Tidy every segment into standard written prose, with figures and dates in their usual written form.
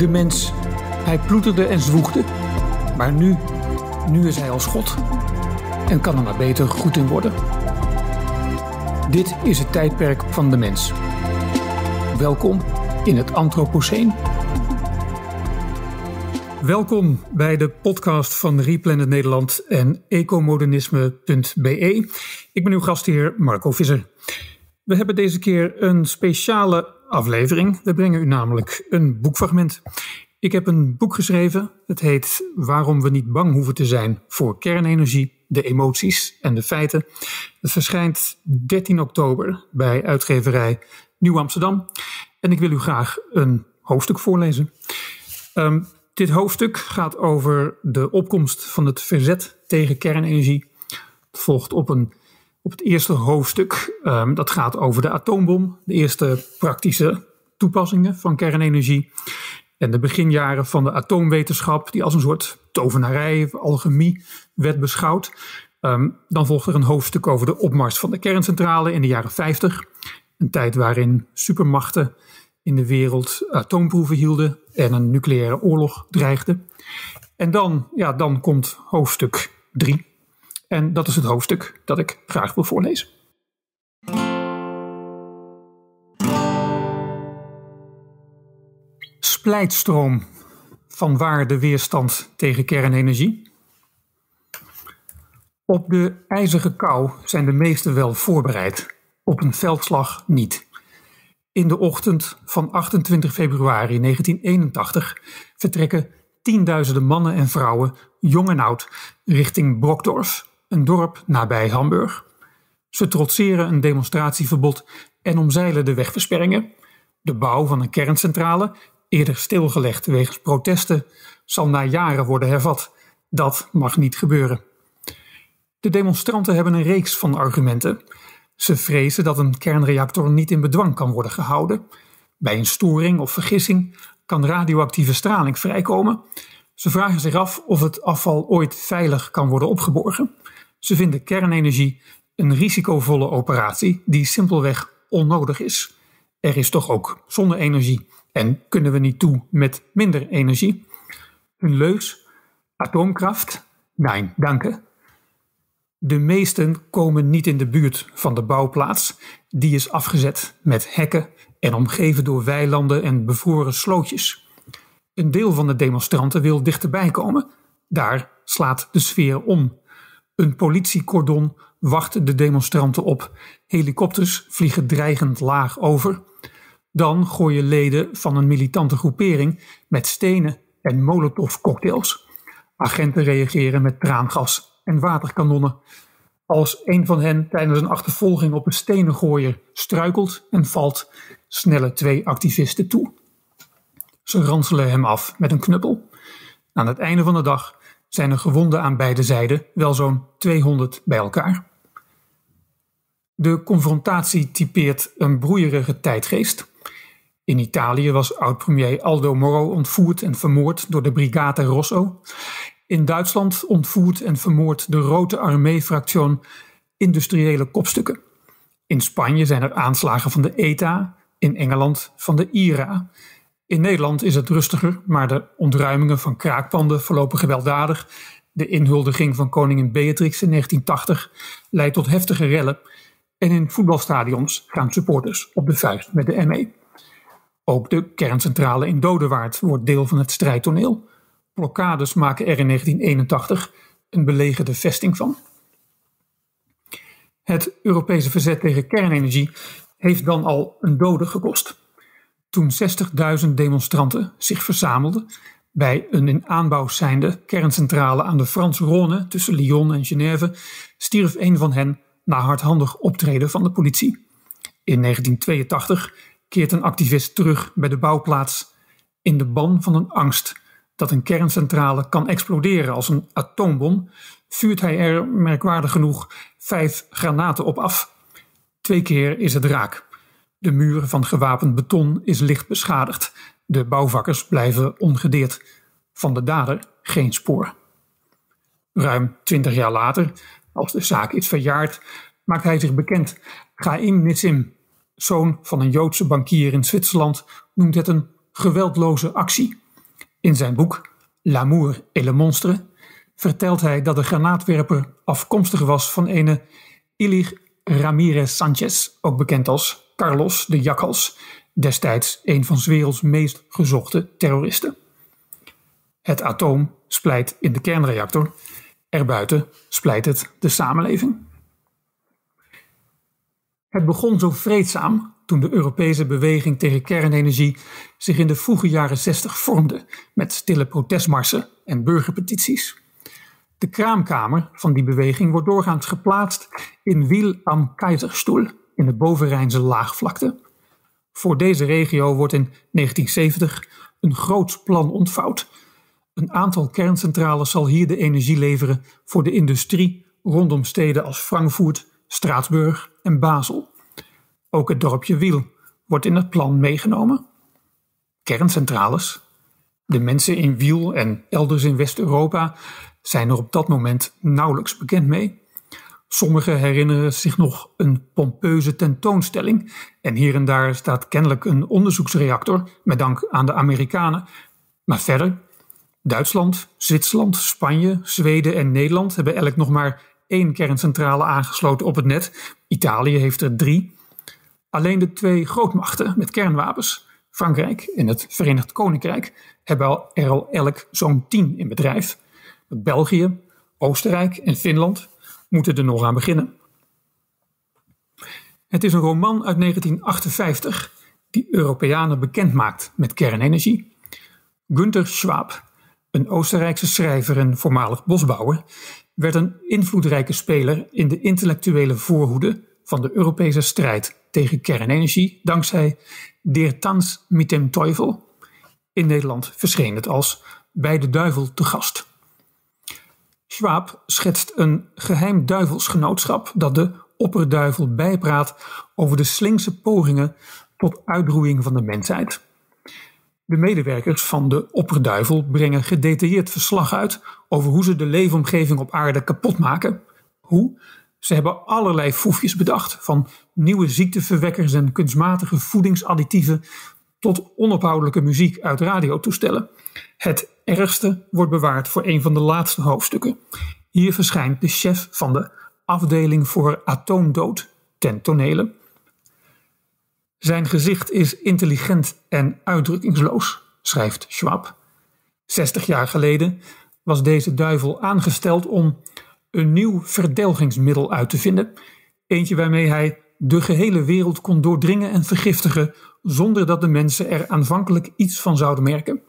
De mens, hij ploeterde en zwoegde. Maar nu is hij als God. En kan er maar beter goed in worden. Dit is het tijdperk van de mens. Welkom in het Anthropoceen. Welkom bij de podcast van Replanet Nederland en ecomodernisme.be. Ik ben uw gastheer Marco Visser. We hebben deze keer een speciale aflevering. We brengen u namelijk een boekfragment. Ik heb een boek geschreven. Het heet Waarom we niet bang hoeven te zijn voor kernenergie, de emoties en de feiten. Het verschijnt 13 oktober bij uitgeverij Nieuw Amsterdam. En ik wil u graag een hoofdstuk voorlezen. Dit hoofdstuk gaat over de opkomst van het verzet tegen kernenergie. Het volgt op het eerste hoofdstuk. Dat gaat over de atoombom, de eerste praktische toepassingen van kernenergie. En de beginjaren van de atoomwetenschap, die als een soort tovenarij of alchemie werd beschouwd. Dan volgt er een hoofdstuk over de opmars van de kerncentrale in de jaren 50. Een tijd waarin supermachten in de wereld atoomproeven hielden en een nucleaire oorlog dreigde. En dan komt hoofdstuk 3. En dat is het hoofdstuk dat ik graag wil voorlezen. Splijtstroom. Vanwaar de weerstand tegen kernenergie? Op de ijzige kou zijn de meesten wel voorbereid. Op een veldslag niet. In de ochtend van 28 februari 1981 vertrekken tienduizenden mannen en vrouwen, jong en oud, richting Brokdorf, een dorp nabij Hamburg. Ze trotseren een demonstratieverbod en omzeilen de wegversperringen. De bouw van een kerncentrale, eerder stilgelegd wegens protesten, zal na jaren worden hervat. Dat mag niet gebeuren. De demonstranten hebben een reeks van argumenten. Ze vrezen dat een kernreactor niet in bedwang kan worden gehouden. Bij een storing of vergissing kan radioactieve straling vrijkomen. Ze vragen zich af of het afval ooit veilig kan worden opgeborgen. Ze vinden kernenergie een risicovolle operatie die simpelweg onnodig is. Er is toch ook zonne-energie en kunnen we niet toe met minder energie? Hun leus: atoomkraft? Nein, danke. De meesten komen niet in de buurt van de bouwplaats. Die is afgezet met hekken en omgeven door weilanden en bevroren slootjes. Een deel van de demonstranten wil dichterbij komen. Daar slaat de sfeer om. Een politiecordon wacht de demonstranten op. Helikopters vliegen dreigend laag over. Dan gooien leden van een militante groepering met stenen en molotovcocktails. Agenten reageren met traangas en waterkanonnen. Als een van hen tijdens een achtervolging op een stenengooier struikelt en valt, snellen 2 activisten toe. Ze ranselen hem af met een knuppel. Aan het einde van de dag zijn er gewonden aan beide zijden, wel zo'n 200 bij elkaar. De confrontatie typeert een broeierige tijdgeest. In Italië was oud-premier Aldo Moro ontvoerd en vermoord door de Brigata Rosso. In Duitsland ontvoerd en vermoord de Rote Armee-fractie industriële kopstukken. In Spanje zijn er aanslagen van de ETA, in Engeland van de IRA. In Nederland is het rustiger, maar de ontruimingen van kraakpanden verlopen gewelddadig. De inhuldiging van koningin Beatrix in 1980 leidt tot heftige rellen. En in voetbalstadions gaan supporters op de vuist met de ME. Ook de kerncentrale in Dodewaard wordt deel van het strijdtoneel. Blokkades maken er in 1981 een belegerde vesting van. Het Europese verzet tegen kernenergie heeft dan al een dode gekost. Toen 60.000 demonstranten zich verzamelden bij een in aanbouw zijnde kerncentrale aan de Franse Rhône tussen Lyon en Genève, stierf een van hen na hardhandig optreden van de politie. In 1982 keert een activist terug bij de bouwplaats in de ban van een angst dat een kerncentrale kan exploderen als een atoombom, vuurt hij er merkwaardig genoeg 5 granaten op af. 2 keer is het raak. De muur van gewapend beton is licht beschadigd. De bouwvakkers blijven ongedeerd. Van de dader geen spoor. Ruim 20 jaar later, als de zaak is verjaard, maakt hij zich bekend. Chaim Nissim, zoon van een Joodse bankier in Zwitserland, noemt het een geweldloze actie. In zijn boek L'amour et le monstre vertelt hij dat de granaatwerper afkomstig was van ene Ilich Ramirez Sanchez, ook bekend als Carlos de Jakhals, destijds een van 's werelds meest gezochte terroristen. Het atoom splijt in de kernreactor, erbuiten splijt het de samenleving. Het begon zo vreedzaam toen de Europese beweging tegen kernenergie zich in de vroege jaren 60 vormde met stille protestmarsen en burgerpetities. De kraamkamer van die beweging wordt doorgaans geplaatst in Wil am Kaiserstuhl in de Boven-Rijnse laagvlakte. Voor deze regio wordt in 1970 een groots plan ontvouwd. Een aantal kerncentrales zal hier de energie leveren voor de industrie rondom steden als Frankfurt, Straatsburg en Basel. Ook het dorpje Wiel wordt in het plan meegenomen. Kerncentrales. De mensen in Wiel en elders in West-Europa zijn er op dat moment nauwelijks bekend mee. Sommigen herinneren zich nog een pompeuze tentoonstelling en hier en daar staat kennelijk een onderzoeksreactor met dank aan de Amerikanen. Maar verder, Duitsland, Zwitserland, Spanje, Zweden en Nederland hebben elk nog maar 1 kerncentrale aangesloten op het net. Italië heeft er 3. Alleen de 2 grootmachten met kernwapens, Frankrijk en het Verenigd Koninkrijk, hebben er al elk zo'n 10 in bedrijf. België, Oostenrijk en Finland moeten er nog aan beginnen. Het is een roman uit 1958 die Europeanen bekend maakt met kernenergie. Günter Schwab, een Oostenrijkse schrijver en voormalig bosbouwer, werd een invloedrijke speler in de intellectuele voorhoede van de Europese strijd tegen kernenergie dankzij Der Tanz mit dem Teufel. In Nederland verscheen het als Bij de duivel te gast. Schwab schetst een geheim duivelsgenootschap dat de opperduivel bijpraat over de slinkse pogingen tot uitroeiing van de mensheid. De medewerkers van de opperduivel brengen gedetailleerd verslag uit over hoe ze de leefomgeving op aarde kapot maken. Hoe? Ze hebben allerlei foefjes bedacht, van nieuwe ziekteverwekkers en kunstmatige voedingsadditieven tot onophoudelijke muziek uit radiotoestellen. Het ergste wordt bewaard voor een van de laatste hoofdstukken. Hier verschijnt de chef van de afdeling voor atoomdood ten tonele. Zijn gezicht is intelligent en uitdrukkingsloos, schrijft Schwab. 60 jaar geleden was deze duivel aangesteld om een nieuw verdelgingsmiddel uit te vinden. Eentje waarmee hij de gehele wereld kon doordringen en vergiftigen zonder dat de mensen er aanvankelijk iets van zouden merken.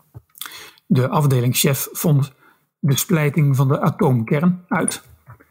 De afdelingschef vond de splijting van de atoomkern uit.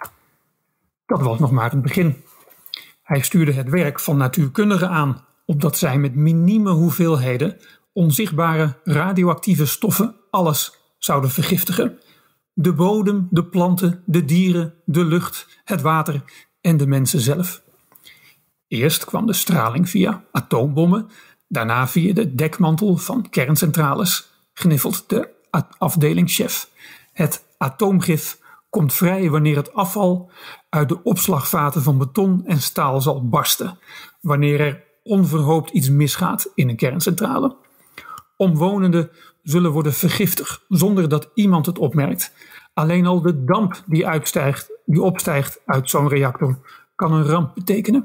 Dat was nog maar het begin. Hij stuurde het werk van natuurkundigen aan, opdat zij met minieme hoeveelheden onzichtbare radioactieve stoffen alles zouden vergiftigen. De bodem, de planten, de dieren, de lucht, het water en de mensen zelf. Eerst kwam de straling via atoombommen, daarna via de dekmantel van kerncentrales, gniffelt de afdelingschef. Het atoomgif komt vrij wanneer het afval uit de opslagvaten van beton en staal zal barsten, wanneer er onverhoopt iets misgaat in een kerncentrale. Omwonenden zullen worden vergiftigd zonder dat iemand het opmerkt. Alleen al de damp die opstijgt uit zo'n reactor kan een ramp betekenen.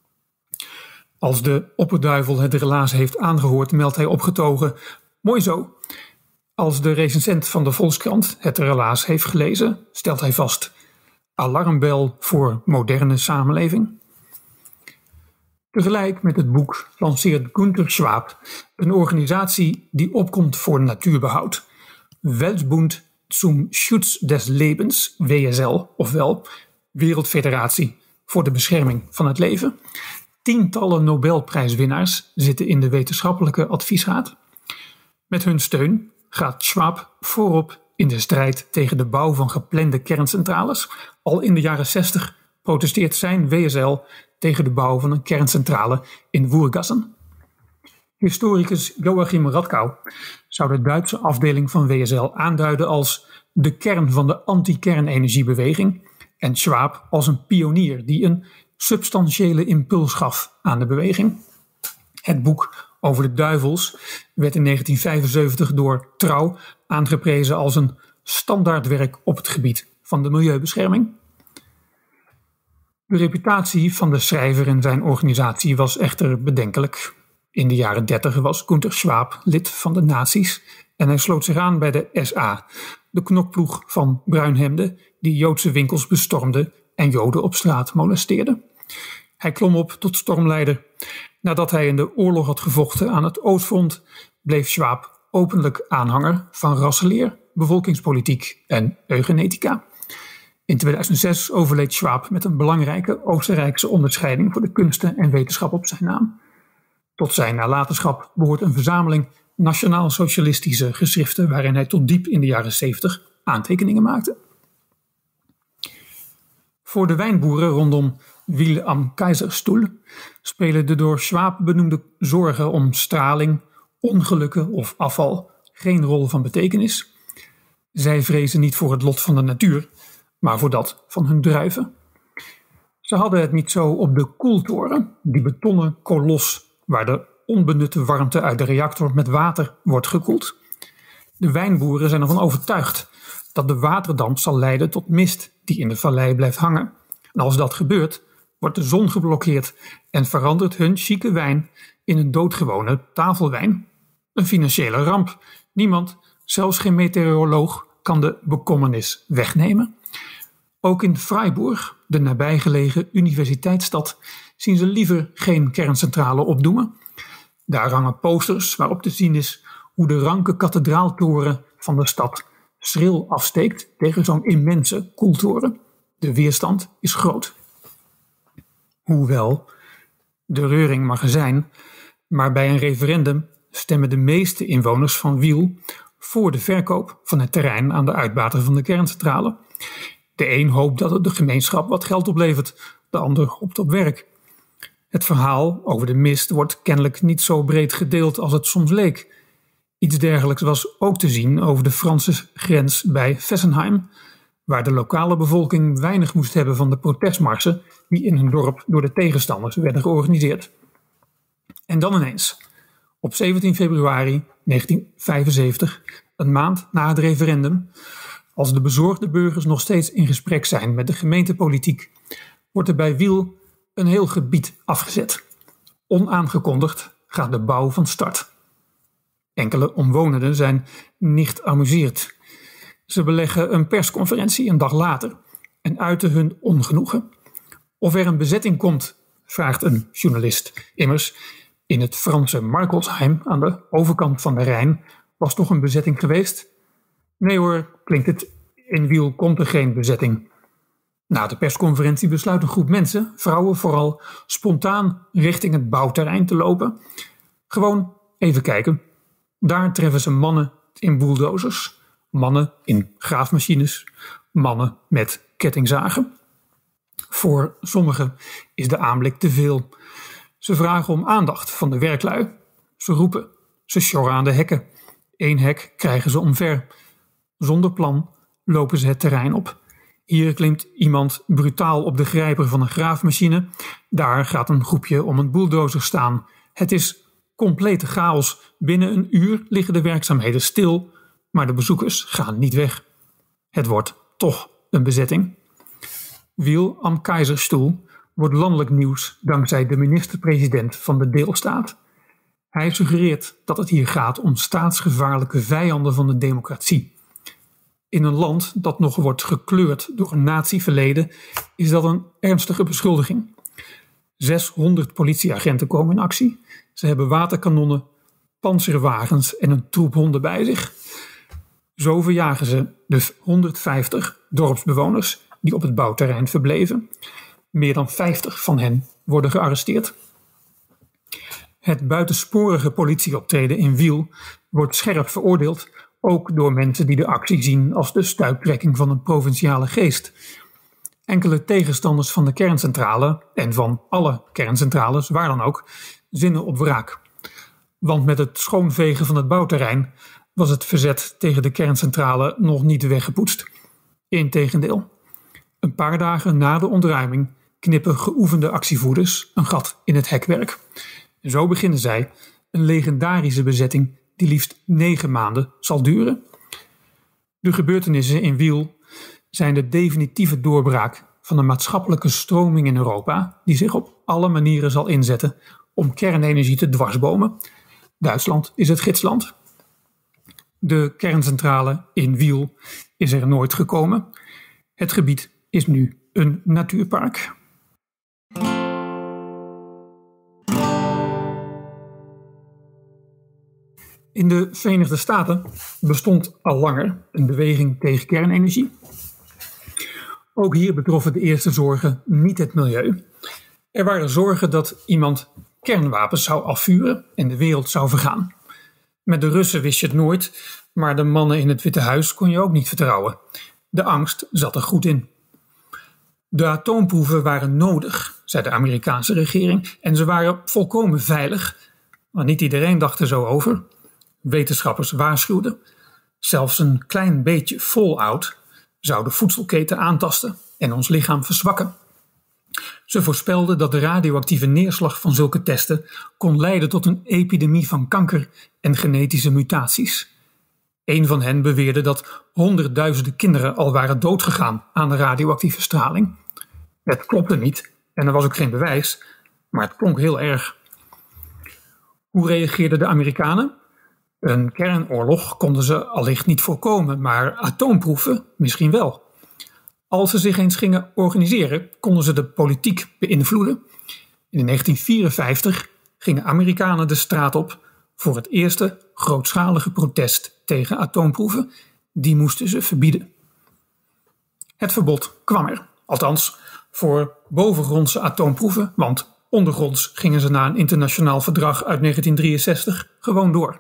Als de opperduivel het relaas heeft aangehoord, meldt hij opgetogen: mooi zo. Als de recensent van de Volkskrant het relaas heeft gelezen, stelt hij vast: alarmbel voor moderne samenleving. Tegelijk met het boek lanceert Günter Schwab een organisatie die opkomt voor natuurbehoud. Weltbund zum Schutz des Lebens, WSL, ofwel Wereldfederatie voor de bescherming van het leven. Tientallen Nobelprijswinnaars zitten in de wetenschappelijke adviesraad. Met hun steun gaat Schwab voorop in de strijd tegen de bouw van geplande kerncentrales. Al in de jaren 60 protesteert zijn WSL tegen de bouw van een kerncentrale in Wurgassen. Historicus Joachim Radkau zou de Duitse afdeling van WSL aanduiden als de kern van de anti-kernenergiebeweging en Schwab als een pionier die een substantiële impuls gaf aan de beweging. Het boek over de duivels werd in 1975 door Trouw aangeprezen als een standaardwerk op het gebied van de milieubescherming. De reputatie van de schrijver en zijn organisatie was echter bedenkelijk. In de jaren 30 was Günter Schwab lid van de nazi's en hij sloot zich aan bij de SA, de knokploeg van bruinhemden die Joodse winkels bestormden en Joden op straat molesteerden. Hij klom op tot stormleider. Nadat hij in de oorlog had gevochten aan het Oostfront, bleef Schwab openlijk aanhanger van rassenleer, bevolkingspolitiek en eugenetica. In 2006 overleed Schwab met een belangrijke Oostenrijkse onderscheiding voor de kunsten en wetenschap op zijn naam. Tot zijn nalatenschap behoort een verzameling nationaal-socialistische geschriften waarin hij tot diep in de jaren 70 aantekeningen maakte. Voor de wijnboeren rondom Wiel am Kaiserstuhl spelen de door Schwab benoemde zorgen om straling, ongelukken of afval geen rol van betekenis. Zij vrezen niet voor het lot van de natuur, maar voor dat van hun druiven. Ze hadden het niet zo op de koeltoren, die betonnen kolos waar de onbenutte warmte uit de reactor met water wordt gekoeld. De wijnboeren zijn ervan overtuigd dat de waterdamp zal leiden tot mist die in de vallei blijft hangen. En als dat gebeurt, wordt de zon geblokkeerd en verandert hun chique wijn in een doodgewone tafelwijn. Een financiële ramp. Niemand, zelfs geen meteoroloog, kan de bekommernis wegnemen. Ook in Freiburg, de nabijgelegen universiteitsstad, zien ze liever geen kerncentrale opdoemen. Daar hangen posters waarop te zien is hoe de ranke kathedraaltoren van de stad schril afsteekt tegen zo'n immense koeltoren. De weerstand is groot. Hoewel, de reuring mag er zijn, maar bij een referendum stemmen de meeste inwoners van Wiel voor de verkoop van het terrein aan de uitbater van de kerncentrale. De een hoopt dat het de gemeenschap wat geld oplevert, de ander hoopt op werk. Het verhaal over de mist wordt kennelijk niet zo breed gedeeld als het soms leek. Iets dergelijks was ook te zien over de Franse grens bij Fessenheim, waar de lokale bevolking weinig moest hebben van de protestmarsen die in hun dorp door de tegenstanders werden georganiseerd. En dan ineens, op 17 februari 1975, een maand na het referendum, als de bezorgde burgers nog steeds in gesprek zijn met de gemeentepolitiek, wordt er bij Wiel een heel gebied afgezet. Onaangekondigd gaat de bouw van start. Enkele omwonenden zijn niet amuseerd. Ze beleggen een persconferentie een dag later en uiten hun ongenoegen. Of er een bezetting komt, vraagt een journalist. Immers, in het Franse Markelsheim aan de overkant van de Rijn was toch een bezetting geweest? Nee hoor, klinkt het, in Wiel komt er geen bezetting. Na de persconferentie besluit een groep mensen, vrouwen vooral, spontaan richting het bouwterrein te lopen. Gewoon even kijken. Daar treffen ze mannen in bulldozers, mannen in graafmachines, mannen met kettingzagen. Voor sommigen is de aanblik te veel. Ze vragen om aandacht van de werklui. Ze roepen, ze sjorren aan de hekken. 1 hek krijgen ze omver. Zonder plan lopen ze het terrein op. Hier klimt iemand brutaal op de grijper van een graafmachine. Daar gaat een groepje om een bulldozer staan. Het is complete chaos. Binnen een uur liggen de werkzaamheden stil, maar de bezoekers gaan niet weg. Het wordt toch een bezetting. Wiel am Kaiserstuhl wordt landelijk nieuws dankzij de minister-president van de deelstaat. Hij suggereert dat het hier gaat om staatsgevaarlijke vijanden van de democratie. In een land dat nog wordt gekleurd door een nazi-verleden is dat een ernstige beschuldiging. 600 politieagenten komen in actie. Ze hebben waterkanonnen, pantserwagens en een troep honden bij zich. Zo verjagen ze de 150 dorpsbewoners die op het bouwterrein verbleven. Meer dan 50 van hen worden gearresteerd. Het buitensporige politieoptreden in Wiel wordt scherp veroordeeld, ook door mensen die de actie zien als de stuiptrekking van een provinciale geest. Enkele tegenstanders van de kerncentrale, en van alle kerncentrales, waar dan ook, zinnen op wraak. Want met het schoonvegen van het bouwterrein was het verzet tegen de kerncentrale nog niet weggepoetst. Integendeel. Een paar dagen na de ontruiming knippen geoefende actievoerders een gat in het hekwerk. Zo beginnen zij een legendarische bezetting die liefst 9 maanden zal duren. De gebeurtenissen in Wiel zijn de definitieve doorbraak van een maatschappelijke stroming in Europa die zich op alle manieren zal inzetten om kernenergie te dwarsbomen. Duitsland is het gidsland. De kerncentrale in Wiel is er nooit gekomen. Het gebied is nu een natuurpark. In de Verenigde Staten bestond al langer een beweging tegen kernenergie. Ook hier betroffen de eerste zorgen niet het milieu. Er waren zorgen dat iemand kernwapens zou afvuren en de wereld zou vergaan. Met de Russen wist je het nooit, maar de mannen in het Witte Huis kon je ook niet vertrouwen. De angst zat er goed in. De atoomproeven waren nodig, zei de Amerikaanse regering, en ze waren volkomen veilig. Maar niet iedereen dacht er zo over. Wetenschappers waarschuwden. Zelfs een klein beetje fallout zou de voedselketen aantasten en ons lichaam verzwakken. Ze voorspelden dat de radioactieve neerslag van zulke testen kon leiden tot een epidemie van kanker en genetische mutaties. Een van hen beweerde dat honderdduizenden kinderen al waren doodgegaan aan de radioactieve straling. Het klopte niet en er was ook geen bewijs, maar het klonk heel erg. Hoe reageerden de Amerikanen? Een kernoorlog konden ze allicht niet voorkomen, maar atoomproeven misschien wel. Als ze zich eens gingen organiseren, konden ze de politiek beïnvloeden. In 1954 gingen Amerikanen de straat op voor het eerste grootschalige protest tegen atoomproeven. Die moesten ze verbieden. Het verbod kwam er, althans voor bovengrondse atoomproeven, want ondergronds gingen ze na een internationaal verdrag uit 1963 gewoon door.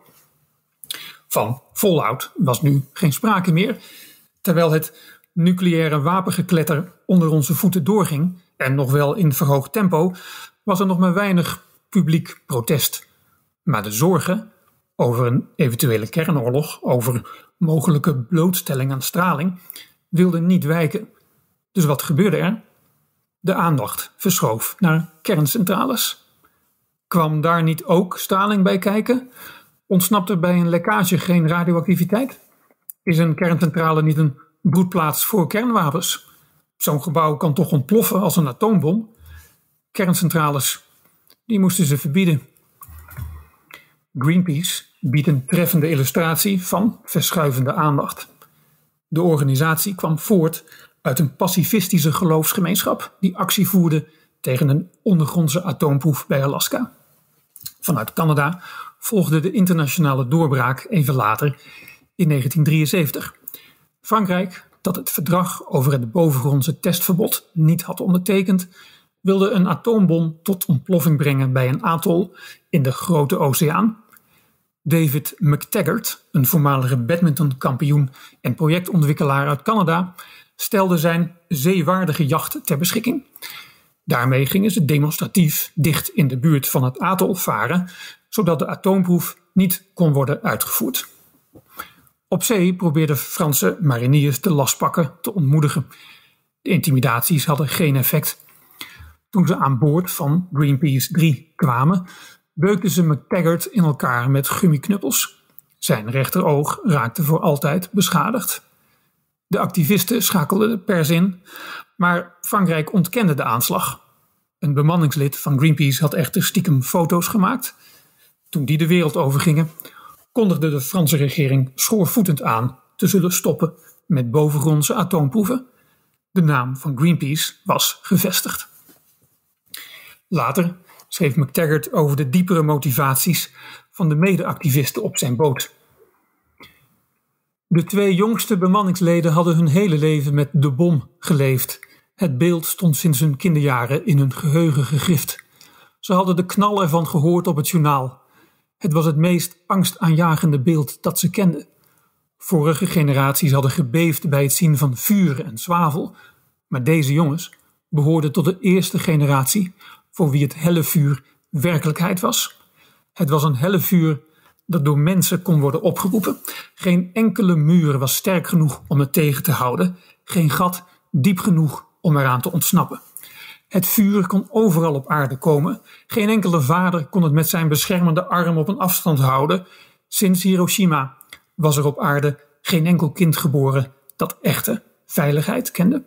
Van fallout was nu geen sprake meer, terwijl het nucleaire wapengekletter onder onze voeten doorging, en nog wel in verhoogd tempo, was er nog maar weinig publiek protest. Maar de zorgen over een eventuele kernoorlog, over mogelijke blootstelling aan straling, wilden niet wijken. Dus wat gebeurde er? De aandacht verschoof naar kerncentrales. Kwam daar niet ook straling bij kijken? Ontsnapt er bij een lekkage geen radioactiviteit? Is een kerncentrale niet een broedplaats voor kernwapens? Zo'n gebouw kan toch ontploffen als een atoombom? Kerncentrales, die moesten ze verbieden. Greenpeace biedt een treffende illustratie van verschuivende aandacht. De organisatie kwam voort uit een pacifistische geloofsgemeenschap die actie voerde tegen een ondergrondse atoomproef bij Alaska. Vanuit Canada volgde de internationale doorbraak even later in 1973. Frankrijk, dat het verdrag over het bovengrondse testverbod niet had ondertekend, wilde een atoombom tot ontploffing brengen bij een atol in de Grote Oceaan. David McTaggart, een voormalige badmintonkampioen en projectontwikkelaar uit Canada, stelde zijn zeewaardige jacht ter beschikking. Daarmee gingen ze demonstratief dicht in de buurt van het atol varen, zodat de atoomproef niet kon worden uitgevoerd. Op zee probeerden Franse mariniers de lastpakken te ontmoedigen. De intimidaties hadden geen effect. Toen ze aan boord van Greenpeace 3 kwamen, beukten ze McTaggart in elkaar met gummiknuppels. Zijn rechteroog raakte voor altijd beschadigd. De activisten schakelden de pers in, maar Frankrijk ontkende de aanslag. Een bemanningslid van Greenpeace had echter stiekem foto's gemaakt. Toen die de wereld overgingen, kondigde de Franse regering schoorvoetend aan te zullen stoppen met bovengrondse atoomproeven. De naam van Greenpeace was gevestigd. Later schreef McTaggart over de diepere motivaties van de mede-activisten op zijn boot. De 2 jongste bemanningsleden hadden hun hele leven met de bom geleefd. Het beeld stond sinds hun kinderjaren in hun geheugen gegrift. Ze hadden de knal ervan gehoord op het journaal. Het was het meest angstaanjagende beeld dat ze kenden. Vorige generaties hadden gebeefd bij het zien van vuur en zwavel, maar deze jongens behoorden tot de eerste generatie voor wie het helle vuur werkelijkheid was. Het was een helle vuur dat door mensen kon worden opgeroepen. Geen enkele muur was sterk genoeg om het tegen te houden, geen gat diep genoeg om eraan te ontsnappen. Het vuur kon overal op aarde komen. Geen enkele vader kon het met zijn beschermende arm op een afstand houden. Sinds Hiroshima was er op aarde geen enkel kind geboren dat echte veiligheid kende.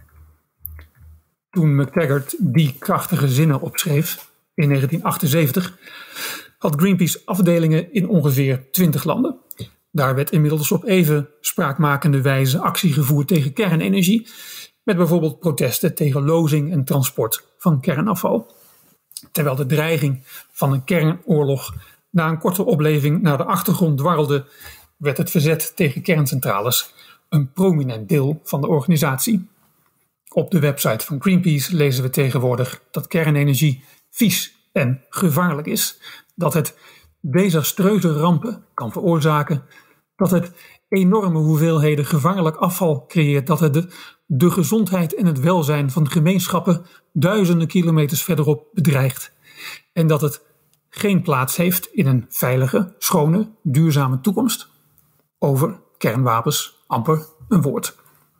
Toen McTaggart die krachtige zinnen opschreef in 1978, had Greenpeace afdelingen in ongeveer 20 landen. Daar werd inmiddels op even spraakmakende wijze actie gevoerd tegen kernenergie, met bijvoorbeeld protesten tegen lozing en transport van kernafval. Terwijl de dreiging van een kernoorlog na een korte opleving naar de achtergrond dwarrelde, werd het verzet tegen kerncentrales een prominent deel van de organisatie. Op de website van Greenpeace lezen we tegenwoordig dat kernenergie vies en gevaarlijk is, dat het desastreuze rampen kan veroorzaken, dat het enorme hoeveelheden gevaarlijk afval creëert, dat het de gezondheid en het welzijn van gemeenschappen duizenden kilometers verderop bedreigt en dat het geen plaats heeft in een veilige, schone, duurzame toekomst. Over kernwapens amper een woord.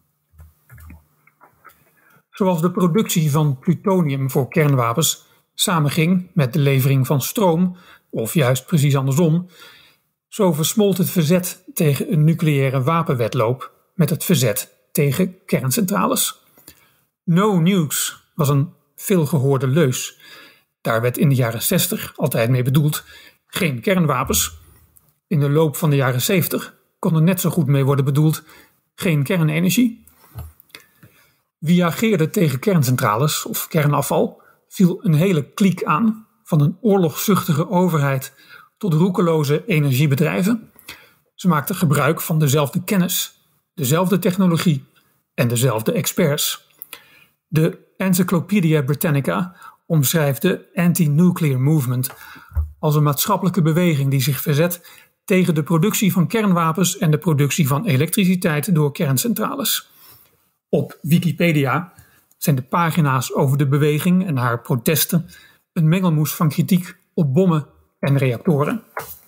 Zoals de productie van plutonium voor kernwapens samenging met de levering van stroom, of juist precies andersom, zo versmolt het verzet tegen een nucleaire wapenwedloop met het verzet tegen kerncentrales. No nukes was een veelgehoorde leus. Daar werd in de jaren 60 altijd mee bedoeld geen kernwapens. In de loop van de jaren 70 kon er net zo goed mee worden bedoeld geen kernenergie. Wie ageerde tegen kerncentrales of kernafval viel een hele kliek aan, van een oorlogzuchtige overheid tot roekeloze energiebedrijven. Ze maakten gebruik van dezelfde kennis, dezelfde technologie en dezelfde experts. De Encyclopedia Britannica omschrijft de anti-nuclear movement als een maatschappelijke beweging die zich verzet tegen de productie van kernwapens en de productie van elektriciteit door kerncentrales. Op Wikipedia zijn de pagina's over de beweging en haar protesten een mengelmoes van kritiek op bommen en reactoren.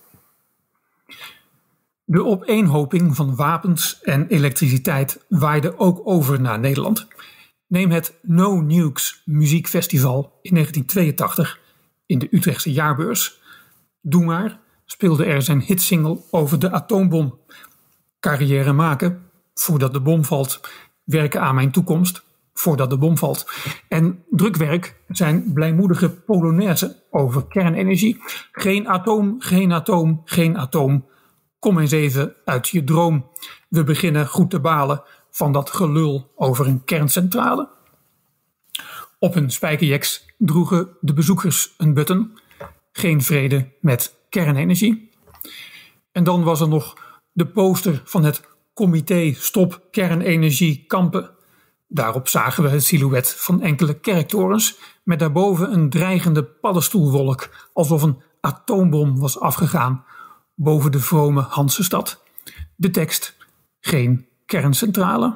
De opeenhoping van wapens en elektriciteit waaide ook over naar Nederland. Neem het No Nukes muziekfestival in 1982 in de Utrechtse jaarbeurs. Doe maar speelde er zijn hitsingle over de atoombom. Carrière maken voordat de bom valt. Werken aan mijn toekomst voordat de bom valt. En drukwerk zijn blijmoedige polonaise over kernenergie. Geen atoom, geen atoom, geen atoom. Kom eens even uit je droom. We beginnen goed te balen van dat gelul over een kerncentrale. Op hun spijkerjacks droegen de bezoekers een button. Geen vrede met kernenergie. En dan was er nog de poster van het Comité Stop Kernenergie Kampen. Daarop zagen we het silhouet van enkele kerktorens met daarboven een dreigende paddenstoelwolk, alsof een atoombom was afgegaan boven de vrome Hansestad. De tekst: geen kerncentrale.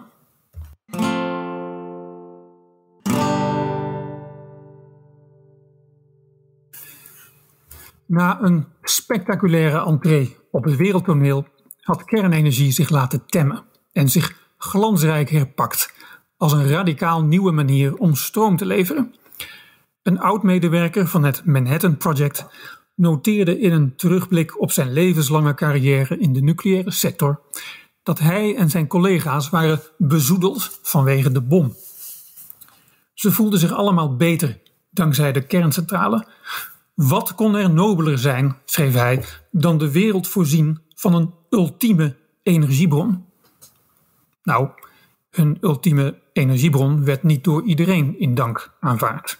Na een spectaculaire entree op het wereldtoneel had kernenergie zich laten temmen en zich glansrijk herpakt als een radicaal nieuwe manier om stroom te leveren. Een oud-medewerker van het Manhattan Project noteerde in een terugblik op zijn levenslange carrière in de nucleaire sector dat hij en zijn collega's waren bezoedeld vanwege de bom. Ze voelden zich allemaal beter dankzij de kerncentrale. Wat kon er nobeler zijn, schreef hij, dan de wereld voorzien van een ultieme energiebron? Nou, hun ultieme energiebron werd niet door iedereen in dank aanvaard.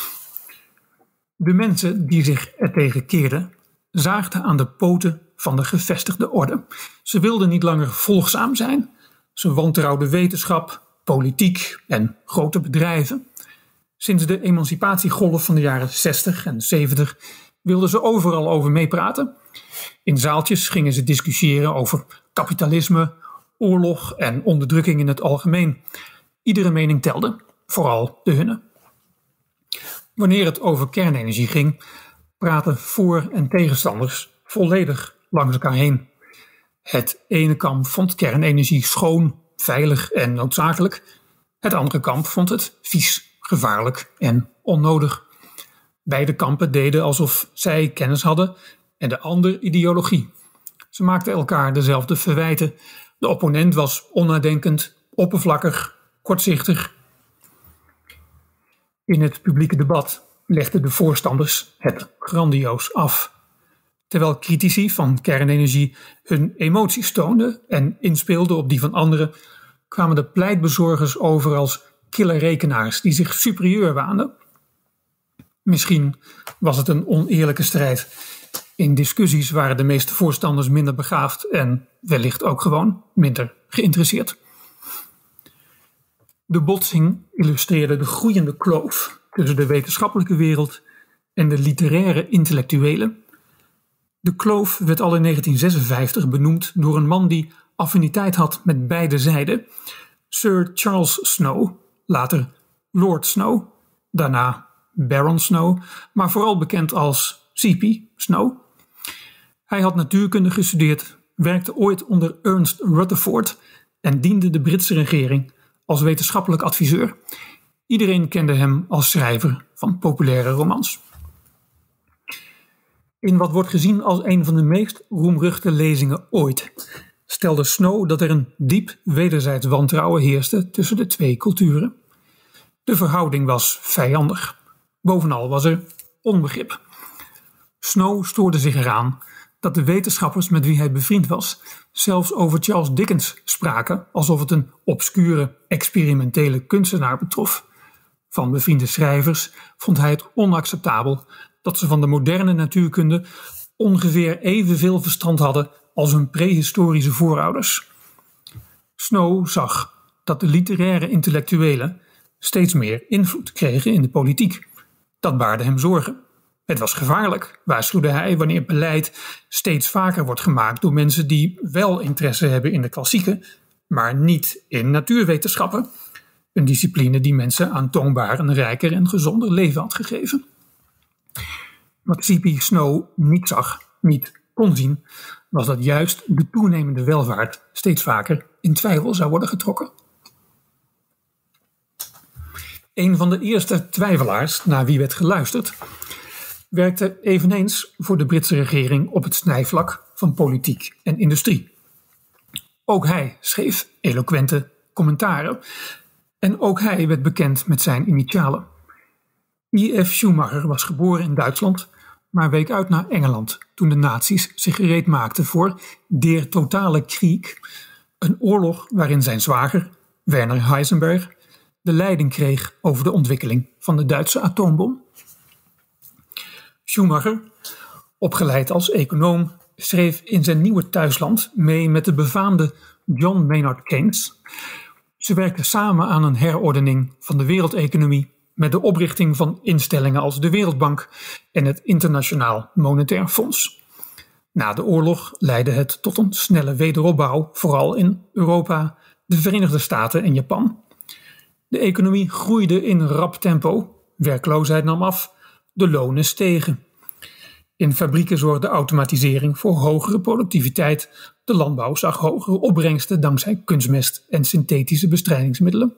De mensen die zich ertegen keerden, zaagden aan de poten van de gevestigde orde. Ze wilden niet langer volgzaam zijn. Ze wantrouwden wetenschap, politiek en grote bedrijven. Sinds de emancipatiegolf van de jaren 60 en 70 wilden ze overal over meepraten. In zaaltjes gingen ze discussiëren over kapitalisme, oorlog en onderdrukking in het algemeen. Iedere mening telde, vooral de hunne. Wanneer het over kernenergie ging, praten voor- en tegenstanders volledig langs elkaar heen. Het ene kamp vond kernenergie schoon, veilig en noodzakelijk. Het andere kamp vond het vies, gevaarlijk en onnodig. Beide kampen deden alsof zij kennis hadden en de ander ideologie. Ze maakten elkaar dezelfde verwijten. De opponent was onnadenkend, oppervlakkig, kortzichtig. In het publieke debat legden de voorstanders het grandioos af. Terwijl critici van kernenergie hun emoties toonden en inspeelden op die van anderen, kwamen de pleitbezorgers over als kille rekenaars die zich superieur waanden. Misschien was het een oneerlijke strijd. In discussies waren de meeste voorstanders minder begaafd en wellicht ook gewoon minder geïnteresseerd. De botsing illustreerde de groeiende kloof tussen de wetenschappelijke wereld en de literaire intellectuelen. De kloof werd al in 1956 benoemd door een man die affiniteit had met beide zijden, Sir Charles Snow, later Lord Snow, daarna Baron Snow, maar vooral bekend als C.P. Snow. Hij had natuurkunde gestudeerd, werkte ooit onder Ernest Rutherford en diende de Britse regering als wetenschappelijk adviseur. Iedereen kende hem als schrijver van populaire romans. In wat wordt gezien als een van de meest roemruchte lezingen ooit stelde Snow dat er een diep wederzijds wantrouwen heerste tussen de twee culturen. De verhouding was vijandig. Bovenal was er onbegrip. Snow stoorde zich eraan dat de wetenschappers met wie hij bevriend was zelfs over Charles Dickens spraken alsof het een obscure, experimentele kunstenaar betrof. Van bevriende schrijvers vond hij het onacceptabel dat ze van de moderne natuurkunde ongeveer evenveel verstand hadden als hun prehistorische voorouders. Snow zag dat de literaire intellectuelen steeds meer invloed kregen in de politiek. Dat baarde hem zorgen. Het was gevaarlijk, waarschuwde hij, wanneer beleid steeds vaker wordt gemaakt door mensen die wel interesse hebben in de klassieken, maar niet in natuurwetenschappen. Een discipline die mensen aantoonbaar een rijker en gezonder leven had gegeven. Wat C.P. Snow niet zag, niet kon zien, was dat juist de toenemende welvaart steeds vaker in twijfel zou worden getrokken. Een van de eerste twijfelaars naar wie werd geluisterd, werkte eveneens voor de Britse regering op het snijvlak van politiek en industrie. Ook hij schreef eloquente commentaren en ook hij werd bekend met zijn initialen. I.F. Schumacher was geboren in Duitsland, maar week uit naar Engeland toen de nazi's zich gereed maakten voor Der Totale Krieg, een oorlog waarin zijn zwager, Werner Heisenberg, de leiding kreeg over de ontwikkeling van de Duitse atoombom. Schumacher, opgeleid als econoom, schreef in zijn nieuwe thuisland mee met de befaamde John Maynard Keynes. Ze werkten samen aan een herordening van de wereldeconomie met de oprichting van instellingen als de Wereldbank en het Internationaal Monetair Fonds. Na de oorlog leidde het tot een snelle wederopbouw, vooral in Europa, de Verenigde Staten en Japan. De economie groeide in rap tempo, werkloosheid nam af, de lonen stegen. In fabrieken zorgde automatisering voor hogere productiviteit, de landbouw zag hogere opbrengsten dankzij kunstmest en synthetische bestrijdingsmiddelen.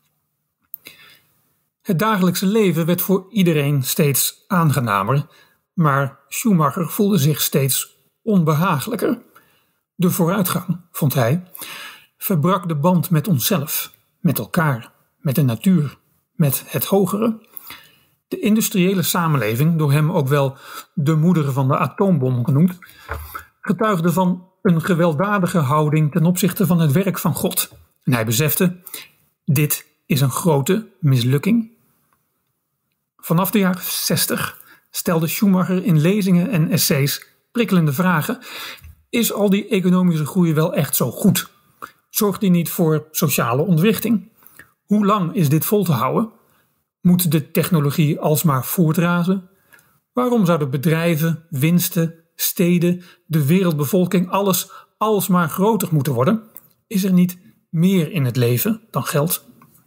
Het dagelijkse leven werd voor iedereen steeds aangenamer, maar Schumacher voelde zich steeds onbehagelijker. De vooruitgang, vond hij, verbrak de band met onszelf, met elkaar, met de natuur, met het hogere. De industriële samenleving, door hem ook wel de moeder van de atoombom genoemd, getuigde van een gewelddadige houding ten opzichte van het werk van God. En hij besefte, dit is een grote mislukking. Vanaf de jaren 60 stelde Schumacher in lezingen en essays prikkelende vragen. Is al die economische groei wel echt zo goed? Zorgt die niet voor sociale ontwrichting? Hoe lang is dit vol te houden? Moet de technologie alsmaar voortrazen? Waarom zouden bedrijven, winsten, steden, de wereldbevolking, alles alsmaar groter moeten worden? Is er niet meer in het leven dan geld?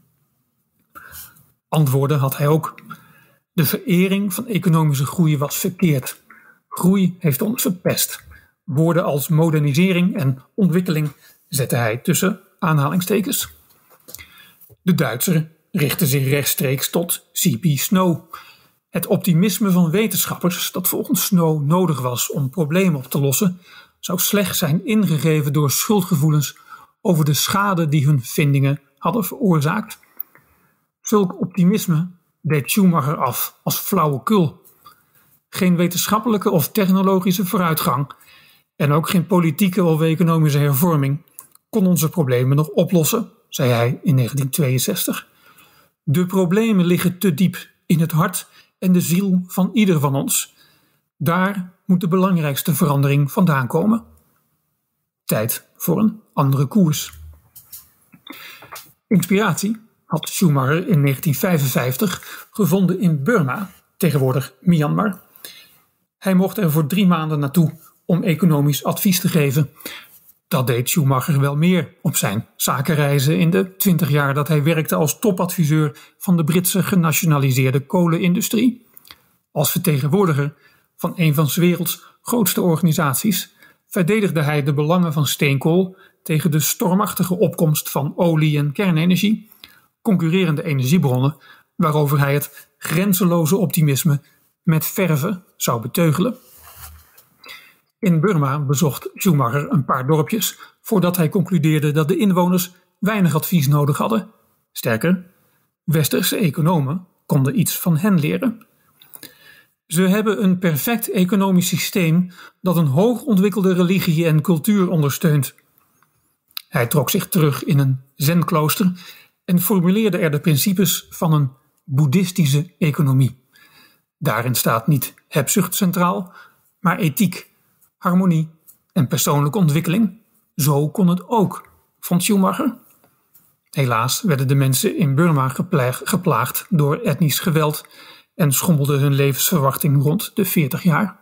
Antwoorden had hij ook. De verering van economische groei was verkeerd. Groei heeft ons verpest. Woorden als modernisering en ontwikkeling zette hij tussen aanhalingstekens. De Duitser richtte zich rechtstreeks tot C.P. Snow. Het optimisme van wetenschappers dat volgens Snow nodig was om problemen op te lossen, zou slecht zijn ingegeven door schuldgevoelens over de schade die hun vindingen hadden veroorzaakt. Zulk optimisme deed Schumacher af als flauwekul. Geen wetenschappelijke of technologische vooruitgang en ook geen politieke of economische hervorming kon onze problemen nog oplossen, zei hij in 1962. De problemen liggen te diep in het hart en de ziel van ieder van ons. Daar moet de belangrijkste verandering vandaan komen. Tijd voor een andere koers. Inspiratie had Schumacher in 1955 gevonden in Burma, tegenwoordig Myanmar. Hij mocht er voor 3 maanden naartoe om economisch advies te geven. Dat deed Schumacher wel meer op zijn zakenreizen in de 20 jaar dat hij werkte als topadviseur van de Britse genationaliseerde kolenindustrie. Als vertegenwoordiger van een van 's werelds grootste organisaties verdedigde hij de belangen van steenkool tegen de stormachtige opkomst van olie- en kernenergie, concurrerende energiebronnen waarover hij het grenzeloze optimisme met verve zou beteugelen. In Burma bezocht Schumacher een paar dorpjes voordat hij concludeerde dat de inwoners weinig advies nodig hadden. Sterker, westerse economen konden iets van hen leren. Ze hebben een perfect economisch systeem dat een hoogontwikkelde religie en cultuur ondersteunt. Hij trok zich terug in een zenklooster en formuleerde er de principes van een boeddhistische economie. Daarin staat niet hebzucht centraal, maar ethiek, harmonie en persoonlijke ontwikkeling. Zo kon het ook, vond Schumacher. Helaas werden de mensen in Burma geplaagd door etnisch geweld en schommelde hun levensverwachting rond de 40 jaar.